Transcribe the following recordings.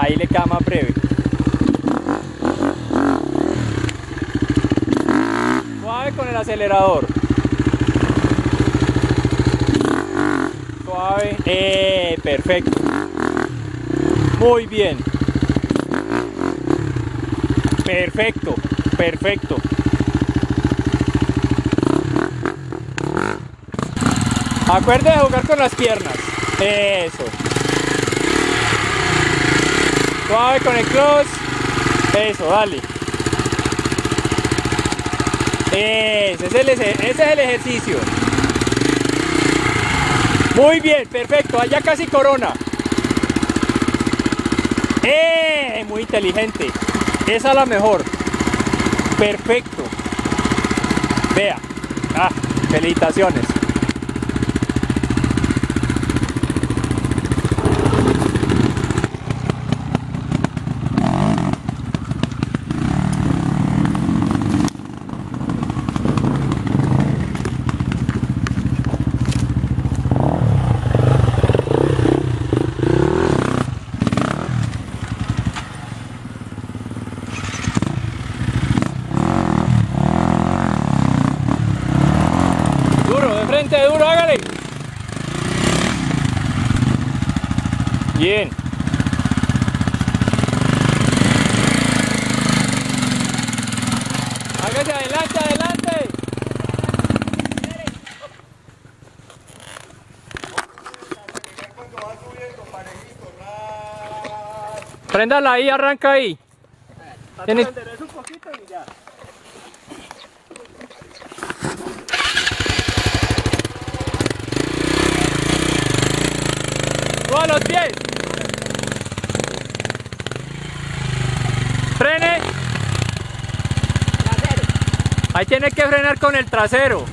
Ahí le queda más breve. Suave con el acelerador. Suave. Perfecto. Muy bien. Perfecto. Perfecto. Acuerde de jugar con las piernas. Eso. Suave con el clutch. Eso, dale. Ese es el ejercicio. Muy bien, perfecto. Allá casi corona. Muy inteligente. Esa es la mejor. Perfecto. Vea. Felicitaciones. Duro, hágale. Bien. Hágase adelante, adelante. Préndala ahí, arranca ahí. Tienes... un poquito y ya. ¡Suba los pies! ¡Frene! Trasero. Ahí tiene que frenar con el trasero.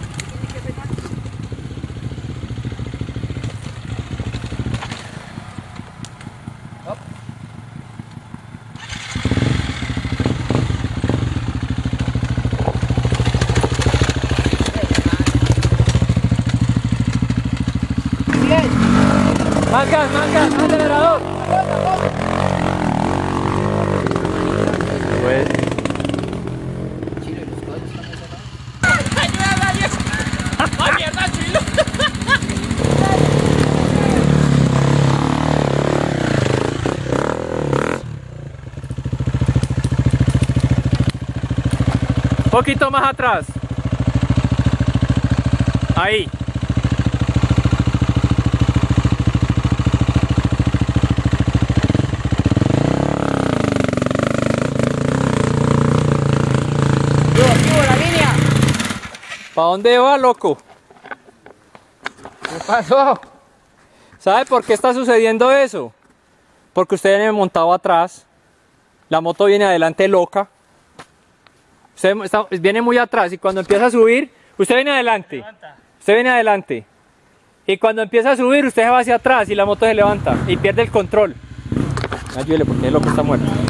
Más gas, acelerador. Pues. ¡Ayuda, Dios! ¡Ay, mierda, Chilo! Un poquito más atrás. Ahí. ¿Para dónde va, loco? ¿Qué pasó? ¿Sabe por qué está sucediendo eso? Porque usted viene montado atrás, la moto viene adelante loca, usted viene muy atrás y cuando empieza a subir, usted viene adelante, usted viene adelante y cuando empieza a subir usted se va hacia atrás y la moto se levanta y pierde el control. Ayúdele porque el loco está muerto.